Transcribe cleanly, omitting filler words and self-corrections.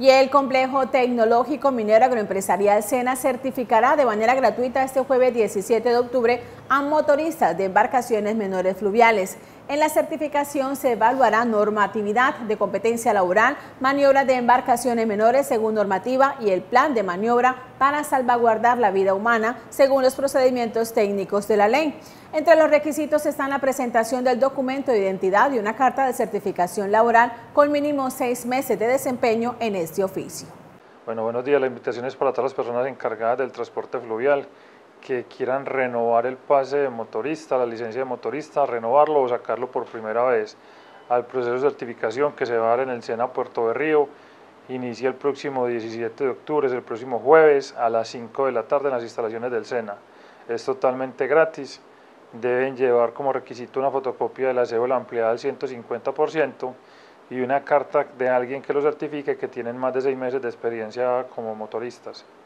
Y el Complejo Tecnológico Minero Agroempresarial SENA certificará de manera gratuita este jueves 17 de octubre a motoristas de embarcaciones menores fluviales. En la certificación se evaluará normatividad de competencia laboral, maniobras de embarcaciones menores según normativa y el plan de maniobra para salvaguardar la vida humana según los procedimientos técnicos de la ley. Entre los requisitos están la presentación del documento de identidad y una carta de certificación laboral con mínimo 6 meses de desempeño en este oficio. Bueno, buenos días. La invitación es para todas las personas encargadas del transporte fluvial que quieran renovar el pase de motorista, la licencia de motorista, renovarlo o sacarlo por primera vez. Al proceso de certificación que se va a dar en el SENA Puerto Berrío inicia el próximo 17 de octubre, es el próximo jueves a las 5 de la tarde en las instalaciones del SENA. Es totalmente gratis. Deben llevar como requisito una fotocopia de la cédula ampliada al 150% y una carta de alguien que lo certifique que tienen más de 6 meses de experiencia como motoristas.